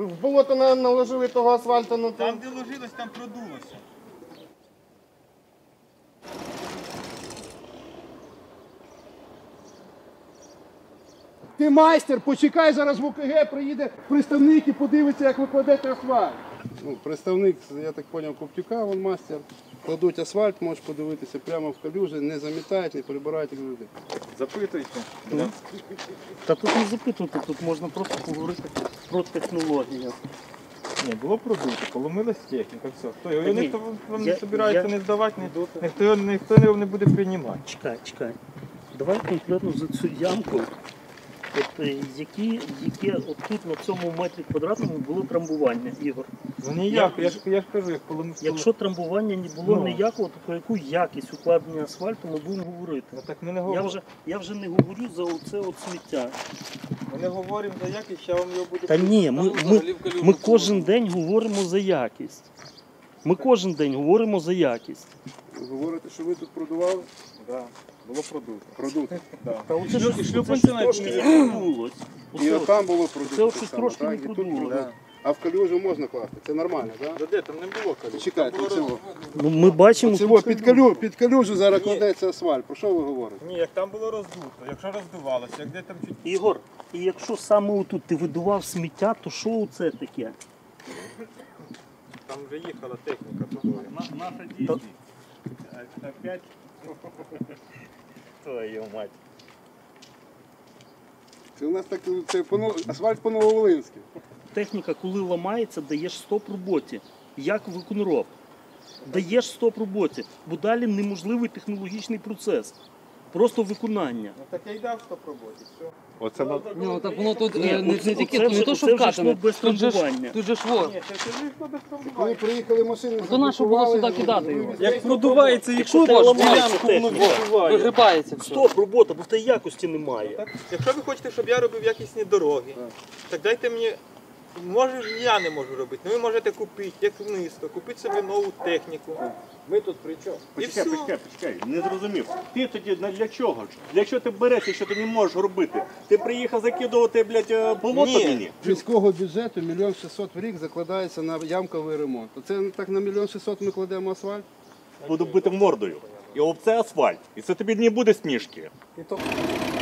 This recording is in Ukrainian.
В болото наложили того асфальту, ну Там, де ложилось, там продулося. Ти майстер, почекай, зараз в ОКГ приїде представник і подивиться, як ви кладете асфальт. Ну, представник, я так зрозумів, Коптюка, він майстер. Кладуть асфальт, можеш подивитися прямо в калюжі, не замітають, не прибирають люди. Запитуйте. Та тут не запитувати, тут можна просто поговорити про технологію. Ні, було продуто, поломилась техніка, все. Хто його? Ні, Ніхто вам не я- збирається я- не здавати, ніхто його не буде приймати. Чекай. Давай конкретно за цю ямку. От, які от тут на цьому метрі квадратному було трамбування, Ігор? Ну ніяко, я ж кажу, як поломилось. Якщо трамбування не було Ну. ніякого, то про яку якість укладення асфальту ми будемо говорити? Ну так ми не говоримо. Я вже не говорю за оце от сміття. Ми не говоримо за якість, я вам його буду... Та ні, ми кожен день говоримо за якість. Ми кожен день говоримо за якість. Ви говорите, що ви тут продували? Да, було продуто. Продукти. Да. Та оце ж шлюпанця трошки навіть не продулось. І от там було продукти. Це ось так само, трошки так? не І тут продуло. продукти. А в калюжу можна класти, це нормально, так? Да де, там не було калюжі. Чекайте, цього. Ну, ми бачимо, Цього під калюжу зараз кладеться асфальт. Про що ви говорите? Ні, як там було роздуто, якщо роздувалося, як де там чуть... Ігор, і якщо саме отут ти видував сміття, то що це таке? Там вже їхала техніка тобою. Наша дійсність. Опять. Твою мать. Це у нас так це асфальт по Нововолинськи. Техніка, коли ламається, даєш стоп роботі. Як виконроб. Даєш стоп роботі, бо далі неможливий технологічний процес. Просто виконання. Ну так я й дав стоп роботі, все. Оце на... Ну, так воно тут Ні, не оце тільки вже- не то, що оце вже вкатане. йшло без Тут же ж трамбування. тут же ж во. Ні, це ж вийшло без Коли трамбування. приїхали машини, То нащо було заблокували, сюди кидати його? Як продувається, Якщо ти Боже, ламаєш техніку, Вигрибається все. стоп робота, бо в тебе якості немає. Так, якщо ви хочете, щоб я робив якісні дороги, так дайте мені, може я не можу робити, але ви можете купити, як місто, купити собі нову техніку. Ми тут при чому? І все. Почекай, не зрозумів. Ти тоді для чого? Для чого ти береш, якщо ти не можеш робити? Ти приїхав закидувати, блядь, болото Ні. мені? З міського бюджету 1 600 000 в рік закладається на ямковий ремонт. Це так на 1 600 000 ми кладемо асфальт? Буду бити мордою. І об це асфальт. І це тобі не буде смішки. І то